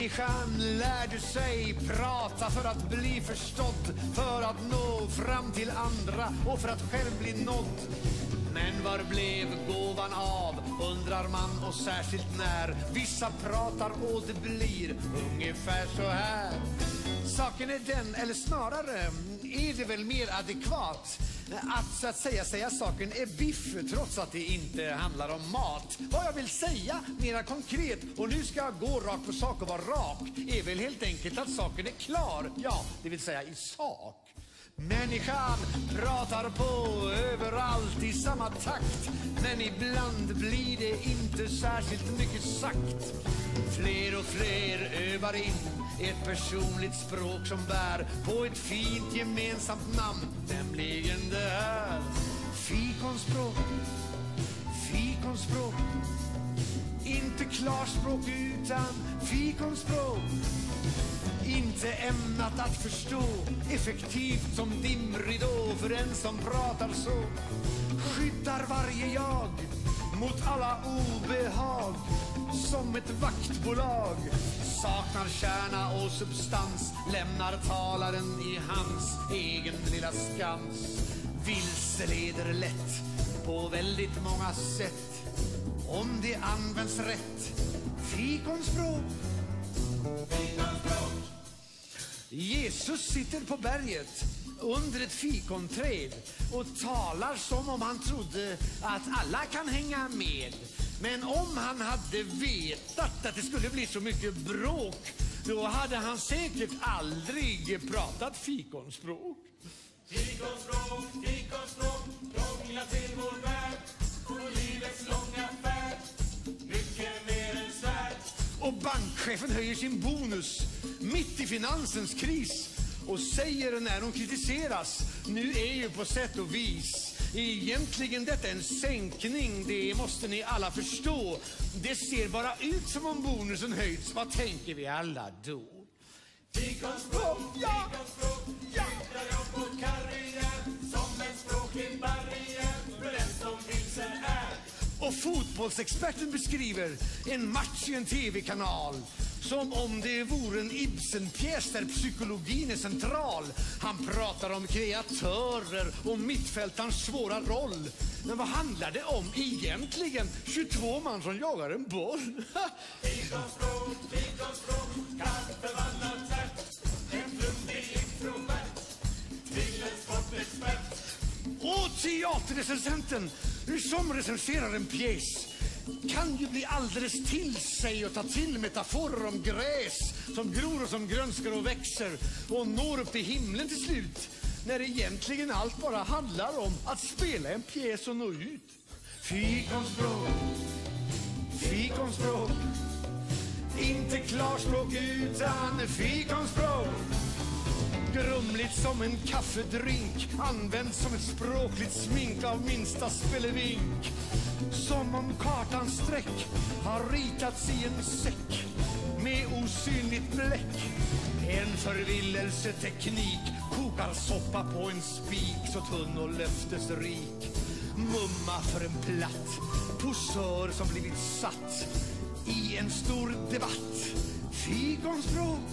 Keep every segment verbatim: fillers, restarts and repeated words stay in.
Människan lärde sig prata för att bli förstådd, för att nå fram till andra och för att själv bli nådd. Men var blev gåvan av, undrar man, och särskilt när vissa pratar och det blir ungefär så här. Saken är den, eller snarare är det väl mer adekvat att så att säga säga saken är biff trots att det inte handlar om mat. Vad jag vill säga mera konkret, och nu ska jag gå rakt på sak och vara rak, är väl helt enkelt att saken är klar. Ja, det vill säga i sak. Människan pratar på överallt i samma takt, men ibland blir det inte särskilt mycket sagt. Fler och fler övar in ett personligt språk som bär på ett fint gemensamt namn, nämligen det här. Fikonspråk, fikonspråk. Inte klarspråk utan fikonspråk. Inte ämnat att förstå, effektivt som dimridå för en som pratar så. Skyddar varje jag mot alla obehag, som ett vaktbolag. Saknar kärna och substans, lämnar talaren i hans egen lilla skans. Vilseleder lätt på väldigt många sätt, om det används rätt. Fikonspråk. Fikonspråk. Jesus sitter på berget under ett fikonträd och talar som om han trodde att alla kan hänga med. Men om han hade vetat att det skulle bli så mycket bråk, då hade han säkert aldrig pratat fikonspråk. Fikonspråk, fikonspråk, krångla till vår värld, på livets långa färd, mycket mer än svärd. Och bankchefen höjer sin bonus mitt i finansens kris och säger när hon kritiseras: nu är ju på sätt och vis egentligen detta en sänkning, det måste ni alla förstå. Det ser bara ut som om bonusen höjts, vad tänker vi alla då? Fikonspråk, ja, fikonspråk, ja. Flyttar jag på karriär som en språklig barriär för den som vilsen är. Och fotbollsexperten beskriver en match i en tv-kanal som om det vore en Ibsen-pjäs där psykologin är central. Han pratar om kreatörer och mittfältarens svåra roll. Men vad handlar det om egentligen? tjugotvå man som jagar en boll. Fikonspråk, fikonspråk, kan förvandla tvärt, en flummig introvert till en sportexpert. Och teaterrecensenten som recenserar en pjäs kan ju bli alldeles till sig och ta till metaforer om gräs som gror och som grönskar och växer och når upp till himlen till slut, när egentligen allt bara handlar om att spela en pjäs och nå ut. Fikonspråk, fikonspråk. Inte klarspråk utan fikonspråk. Grumligt som en kaffedrink, används som ett språkligt smink av minsta spelevink. Som om kartans streck har ritats i en säck med osynligt bläck. En förvillelseteknik, kokar soppa på en spik så tunn och löftesrik. Mumma för en platt posör som blivit satt i en stor debatt. Fikonspråk.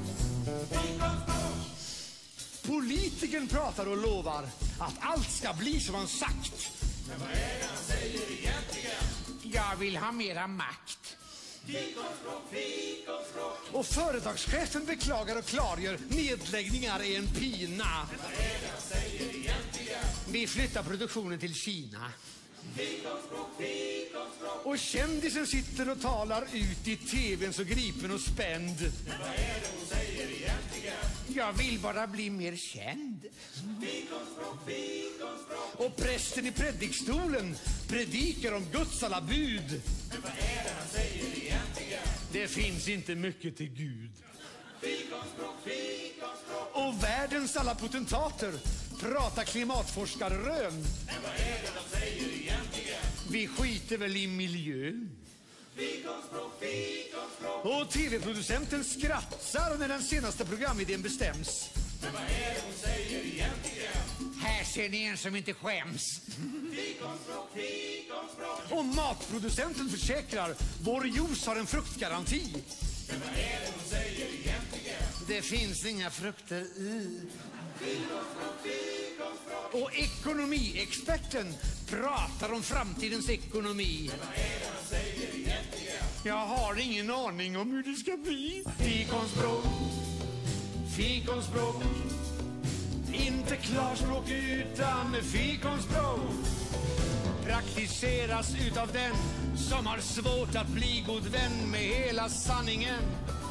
Fikonspråk. Politikern pratar och lovar att allt ska bli som han sagt. Men vad är det han säger egentligen? Jag vill ha mera makt. Fikonspråk, fikonspråk. Och företagschefen beklagar och klargör nedläggningar är en pina. Men vad är det han säger egentligen? Vi flyttar produktionen till Kina. Fikonspråk, fikonspråk. Och kändisen sitter och talar ut i tvn så gripen och spänd. Men vad är det hon säger egentligen? Jag vill bara bli mer känd. Fikonspråk, fikonspråk. Och prästen i predikstolen predikar om Guds alla bud. Men vad är det han säger egentligen? Det finns inte mycket till Gud. Fikonspråk, fikonspråk. Och världens alla potentater pratar klimatforskarrön. Men vad är det de säger egentligen? Vi skiter väl i miljön. Fikonspråk, fikonspråk. Och tv-producenten skrattar när den senaste programidén bestäms. Men vad är det hon säger egentligen? Här ser ni en som inte skäms. Fikonspråk, fikonspråk. Och matproducenten försäkrar vår juice har en fruktgaranti. Men vad är det hon det finns inga frukter i. Och ekonomiexperten pratar om framtidens ekonomi. Jag har ingen aning om hur det ska bli. Fikonspråk, fikonspråk. Inte klarspråk utan fikonspråk. Praktiseras utav den som har svårt att bli god vän med hela sanningen.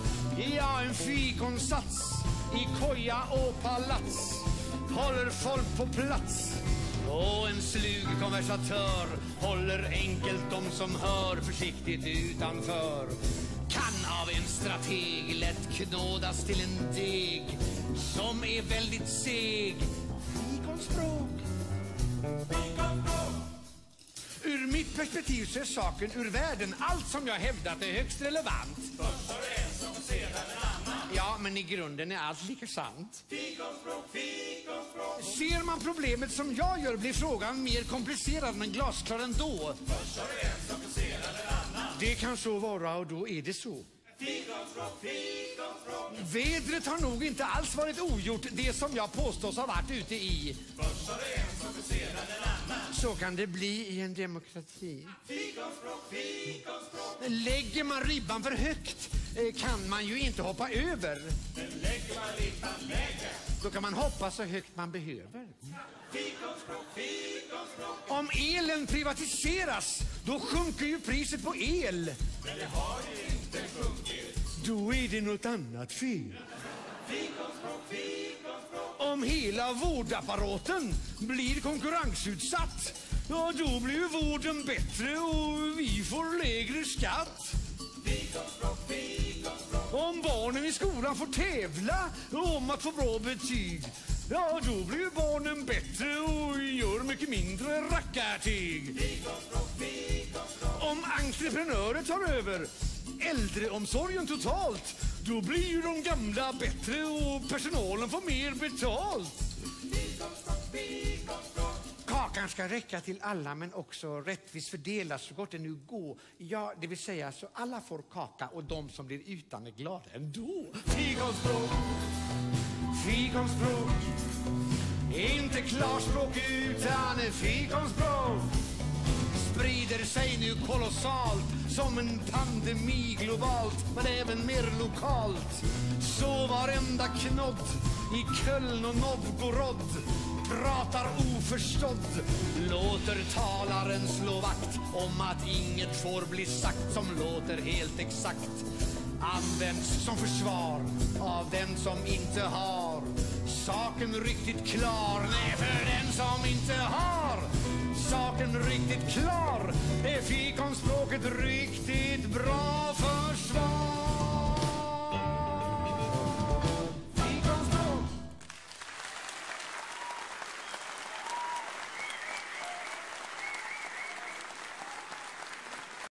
Ja, en fikonsats i koja och palats håller folk på plats. Och en slug konversatör håller enkelt de som hör försiktigt utanför. Kan av en strateg lätt knådas till en deg som är väldigt seg. Fikonspråk. Fikonspråk. Ur mitt perspektiv så är saken ur världen. Allt som jag hävdat är högst relevant. Först har du en som ser en annan. Ja, men i grunden är allt lika sant. Fikonspråk, fikonspråk. Ser man problemet som jag gör blir frågan mer komplicerad men glasklar ändå. Först har du en som ser en annan. Det kan så vara och då är det så. Fikonspråk, fikonspråk. Vädret har nog inte alls varit ogjort, det som jag påstås ha varit ute i. Först har du en som ser en annan. Så kan det bli i en demokrati. Fikonspråk, fikonspråk. Lägger man ribban för högt eh, kan man ju inte hoppa över. Men lägger man ribban lägre. Då kan man hoppa så högt man behöver. Fikonspråk, fikonspråk. Om elen privatiseras, då sjunker ju priset på el. Men det har ju inte sjunkit. Då är det något annat fel. Fikonspråk, fikonspråk. Om hela vårdapparaten blir konkurrensutsatt, ja då blir ju vården bättre och vi får lägre skatt. Fikonspråk, fikonspråk. Om barnen i skolan får tävla om att få bra betyg, ja då blir ju barnen bättre och gör mycket mindre rackartyg. Fikonspråk, fikonspråk. Om entreprenörer tar över äldreomsorgen totalt, då blir ju de gamla bättre och personalen får mer betalt. Fikonspråk, fikonspråk. Kakan ska räcka till alla men också rättvist fördelas så gott det nu går. Ja, det vill säga så alla får kaka och de som blir utan är glada ändå. Fikonspråk, fikonspråk. Inte klarspråk utan fikonspråk. Sprider sig nu kolossalt som en pandemi globalt men även mer lokalt. Så varenda knodd i Köln och Novgorod pratar oförstådd, låter talaren slå vakt om att inget får bli sagt som låter helt exakt. Används som försvar av den som inte har saken riktigt klar. Nej, för den som inte har saken riktigt klar är fikonspråket riktigt bra försvar.